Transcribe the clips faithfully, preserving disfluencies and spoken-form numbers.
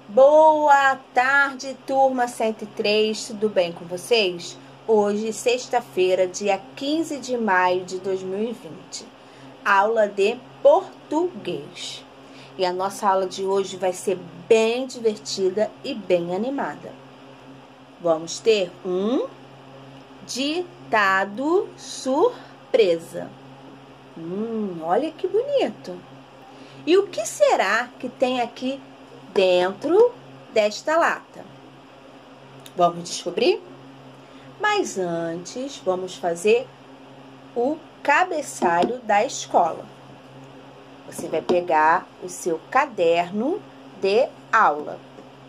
Boa tarde, turma cento e três, tudo bem com vocês? Hoje, sexta-feira, dia quinze de maio de dois mil e vinte, aula de português. E a nossa aula de hoje vai ser bem divertida e bem animada. Vamos ter um ditado surpresa. Hum, olha que bonito! E o que será que tem aqui dentro desta lata? Vamos descobrir? Mas antes, vamos fazer o cabeçalho da escola. Você vai pegar o seu caderno de aula.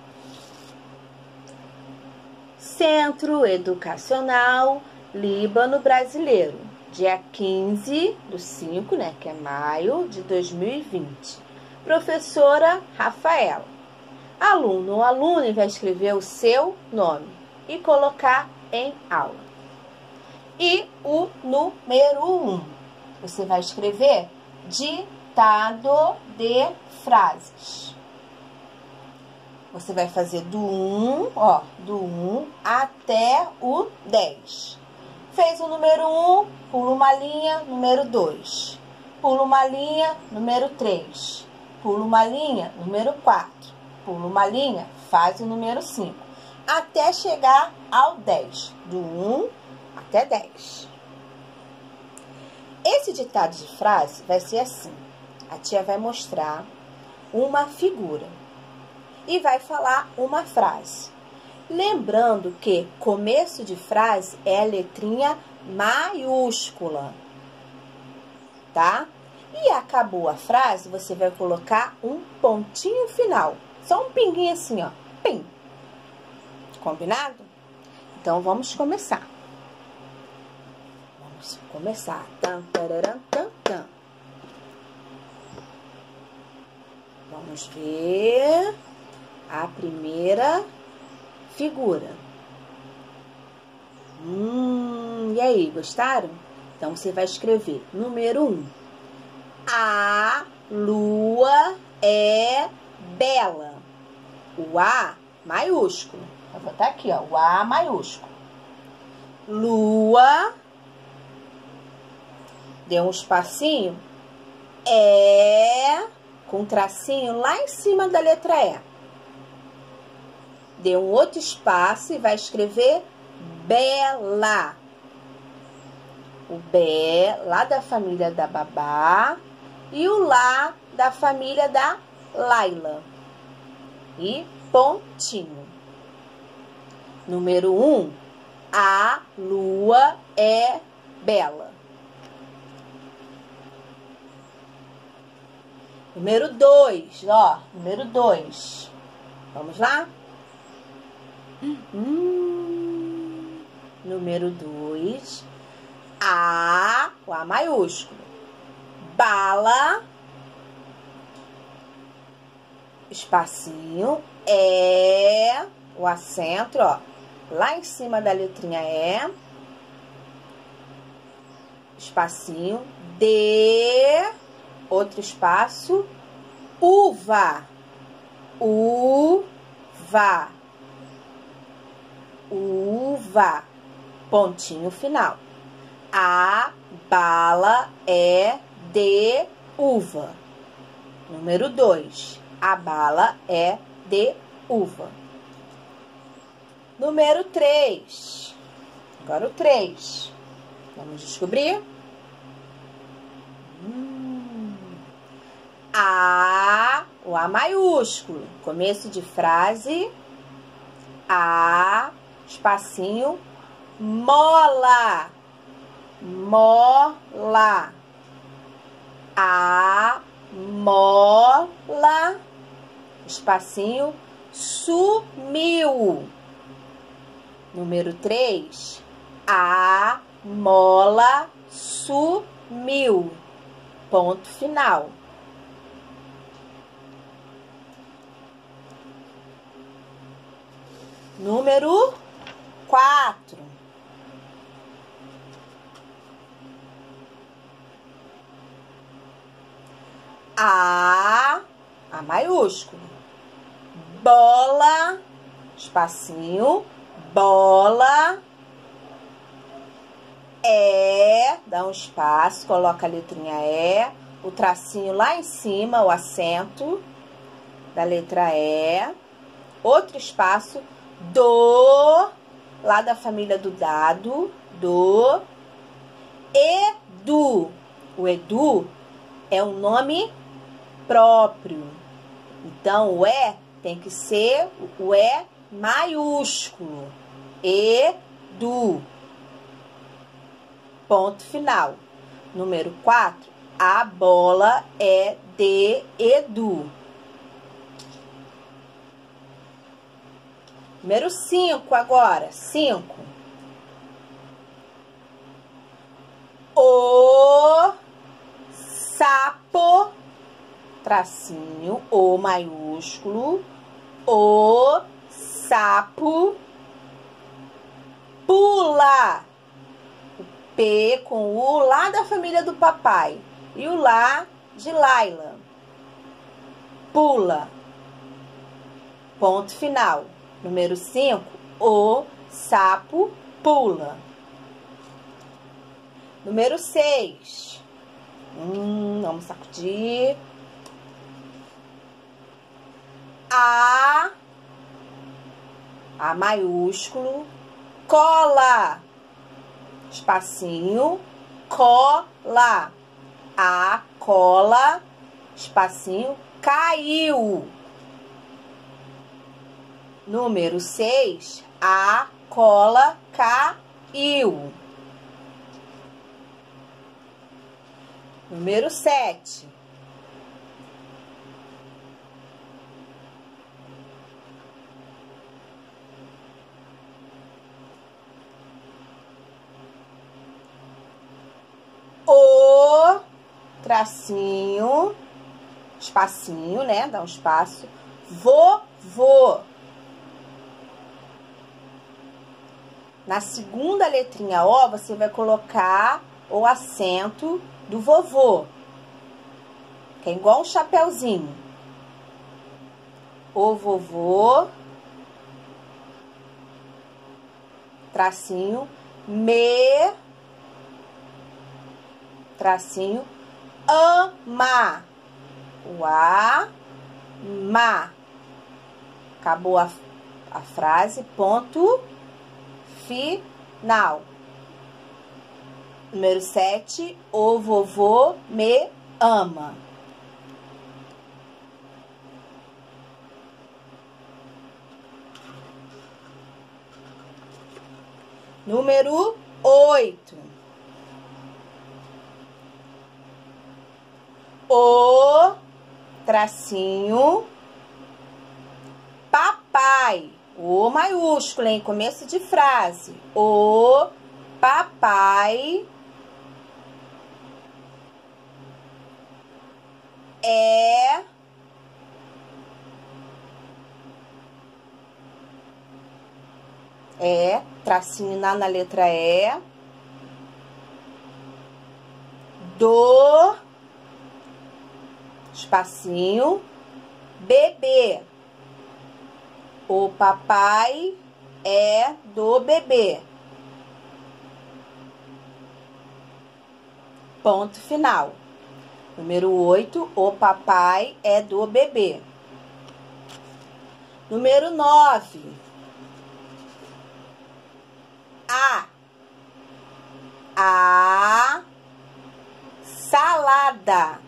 Centro Educacional Líbano Brasileiro, dia quinze do cinco, né, que é maio de dois mil e vinte. Professora Rafaela. Aluno ou aluna vai escrever o seu nome e colocar em aula. E o número um, você vai escrever ditado de frases. Você vai fazer do um, ó, do um até o dez. Fez o número um, pula uma linha, número dois. Pula uma linha, número três. Pula uma linha, número quatro. Pula uma linha, faz o número cinco. Até chegar ao dez. Do um até dez. Esse ditado de frase vai ser assim. A tia vai mostrar uma figura e vai falar uma frase. Lembrando que começo de frase é a letrinha maiúscula, tá? E acabou a frase, você vai colocar um pontinho final. Só um pinguinho assim, ó. Pim. Combinado? Então, vamos começar. Vamos começar. Tam, tararam, tam, tam. Vamos ver a primeira figura. Hum, e aí, gostaram? Então, você vai escrever número um. A lua é bela. O A maiúsculo. Vou botar aqui, ó, o A maiúsculo. Lua. Deu um espacinho. É, com um tracinho lá em cima da letra E. Deu um outro espaço e vai escrever bela. O B lá da família da Babá e o lá da família da Laila. E pontinho. Número um, a lua é bela. Número dois, ó, número dois. Vamos lá? Hum, número dois, A, o A maiúsculo. Bala, espacinho, é, o acento, ó, lá em cima da letrinha E, espacinho, D, outro espaço, uva, uva, uva, pontinho final. A bala é de uva. Número dois. A bala é de uva. Número três. Agora o três. Vamos descobrir? Hum. A, o A maiúsculo. Começo de frase. A, espacinho, mola. Mola. A mola, espacinho, sumiu. Número três, a mola sumiu. Ponto final. Número quatro. A, A maiúsculo. bola, espacinho, bola, é, dá um espaço, coloca a letrinha E, o tracinho lá em cima, o acento da letra E, outro espaço, do, lá da família do dado, do, Edu. O Edu é um nome próprio, então o E tem que ser o E maiúsculo, Edu. Ponto final. Número quatro, a bola é de Edu. Número cinco agora, cinco. O sapo, tracinho, O maiúsculo, o sapo pula. O P com o lá da família do papai e o lá de Laila. Pula. Ponto final. Número cinco, o sapo pula. Número seis. Hum, vamos sacudir. A, A maiúsculo, cola. Espacinho, cola. A cola, espacinho, caiu. Número seis, a cola caiu. Número sete. O tracinho, espacinho, né? Dá um espaço. Vovô. Na segunda letrinha O, você vai colocar o acento do vovô, que é igual um chapéuzinho. O vovô, tracinho, me, tracinho, ama. O a, ma. Acabou a, a frase, ponto final. Número sete, o vovô me ama. Número oito. O tracinho papai. O maiúsculo, em começo de frase. O papai é é tracinho na, na letra E do espacinho bebê. O papai é do bebê. Ponto final. Número oito, o papai é do bebê. Número nove. A. A salada.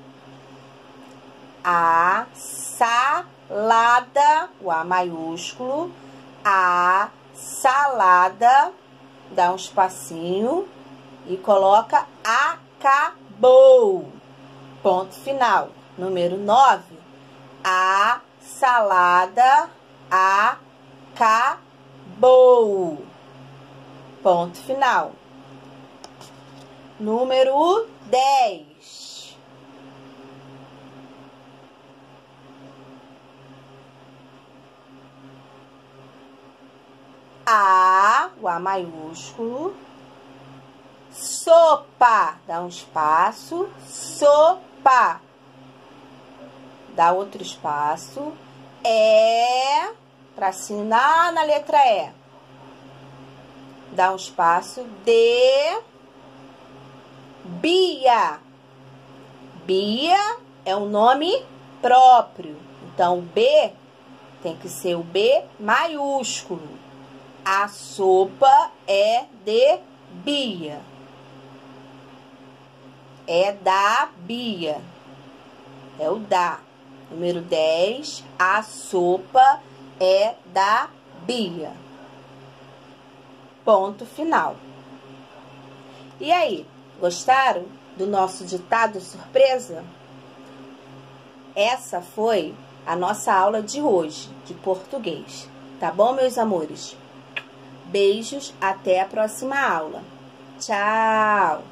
A salada, o A maiúsculo, a salada, dá um espacinho e coloca acabou. Ponto final. Número nove, a salada acabou. Ponto final. Número dez. A, o A maiúsculo, sopa, dá um espaço, sopa, dá outro espaço, é, tracinho lá na letra E. Dá um espaço. D. Bia. Bia é um nome próprio. Então, B tem que ser o B maiúsculo. A sopa é de Bia. É da Bia. É o da. Número dez. A sopa é da Bia. Ponto final. E aí, gostaram do nosso ditado surpresa? Essa foi a nossa aula de hoje, de português. Tá bom, meus amores? Beijos, até a próxima aula. Tchau!